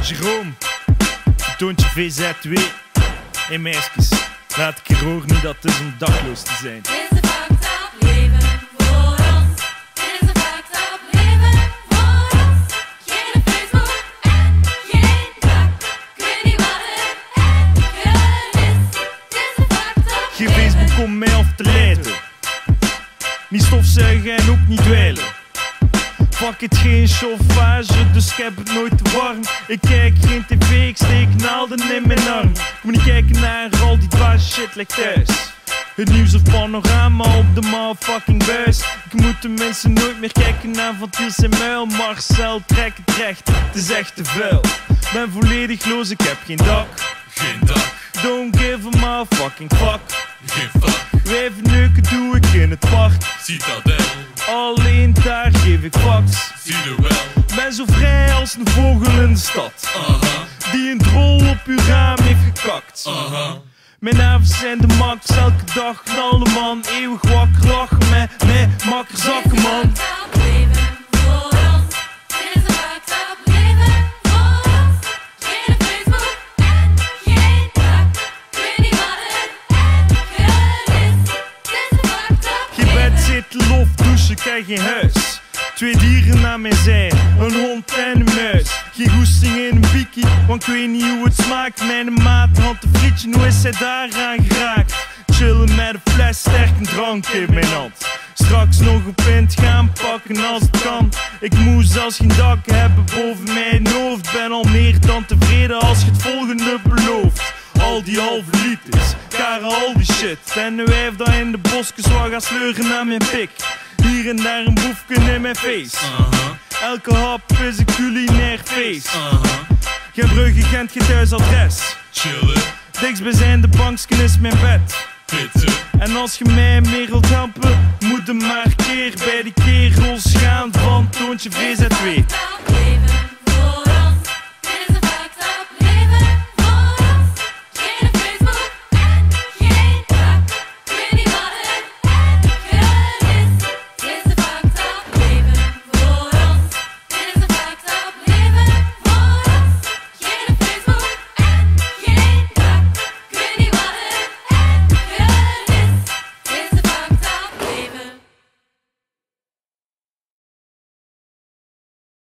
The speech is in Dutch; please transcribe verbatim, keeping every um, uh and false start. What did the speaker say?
Jerome, Toontje V Z twee. Hé meisjes, laat ik er horen niet dat het is om dakloos te zijn. Het is een fucked up leven voor ons. Het is een fucked up leven voor ons. Geen Facebook en geen dak. Ik weet niet wat het erger is. Het is een fucked up Geen Facebook om mij af te leiden. Niet stofzuigen en ook niet dweilen. Fuck het, geen chauffage, dus ik heb het nooit te warm. Ik kijk geen tv, ik steek naalden in mijn arm. Ik moet niet kijken naar al die dwaze shit ligt thuis. Het nieuws of panorama op de motherfucking buis. Ik moet de mensen nooit meer kijken naar Van Tiels en Muil. Marcel, trek het recht, het is echt te vuil. Ben volledig los, ik heb geen dak. Geen dak, Don't give a motherfucking fuck. geen fuck, Wijven neuken doe ik in het park. citadel, Alleen daar geef ik fucks. zie je wel, Ben zo vrij als een vogel in de stad, aha, die een drol op uw raam heeft gekakt. aha. Mijn avonds zijn de max, elke dag knallen man. Eeuwig wakker lachen met mij, makker zakken man. fucked up leven voor ons. Het is een fucked up leven voor ons. Geen Facebook en geen dak. Ik weet niet wat het erger is. Het is een fucked up Geen bed zitten, lof, douchen, krijg geen huis. Twee dieren aan mijn zij, een hond en een muis. Geen goesting in een bikkie, want ik weet niet hoe het smaakt. Mijn maat had een frietje, hoe is zij daaraan geraakt? Chillen met een fles sterke drank in mijn hand. Straks nog een pint gaan pakken als het kan. Ik moet zelfs geen dak hebben boven mijn hoofd. Ben al meer dan tevreden als je het volgende belooft. Al die halve liters, karen al die shit. En een wijf dat in de bosjes wat gaat sleuren naar mijn pik. Hier en daar een boefje in mijn face. Aha, Elke hap is een culinair feest. aha, Geen Brugge, Gent, geen thuisadres. chillen, Dichtstbijzijnde banksken is mijn bed. pitten, En als je mij meer wilt helpen, moet je maar keer bij die kerels gaan van Toontje V Z twee. fucked up leven